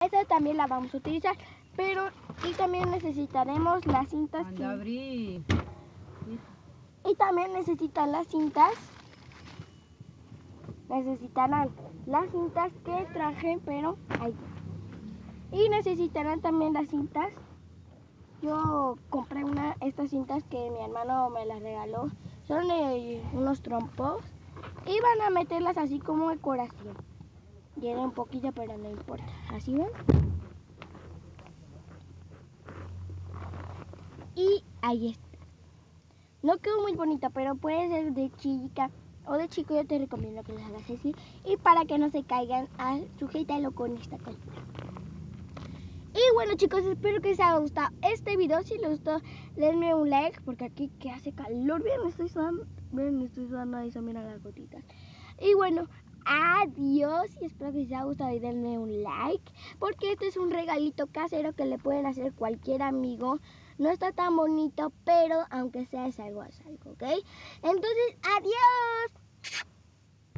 esa también la vamos a utilizar, pero y también necesitaremos las cintas. Y también necesitan las cintas. Necesitarán las cintas que traje, pero ahí. Y necesitarán también las cintas. Yo compré estas cintas que mi hermano me las regaló. Son unos trompos. Y van a meterlas así como decoración. Tiene un poquito, pero no importa. ¿Así ven? Y ahí está. No quedó muy bonita, pero puede ser de chica o de chico. Yo te recomiendo que las hagas así. Y para que no se caigan, sujétalo con esta cosa. Y bueno, chicos, espero que les haya gustado este video. Si les gustó, denme un like, porque aquí que hace calor. Miren, estoy sudando ahí, son miren las gotitas. Y bueno, adiós, y espero que les haya gustado y denme un like, porque este es un regalito casero que le pueden hacer cualquier amigo. No está tan bonito, pero aunque sea es algo, ¿ok? Entonces, adiós.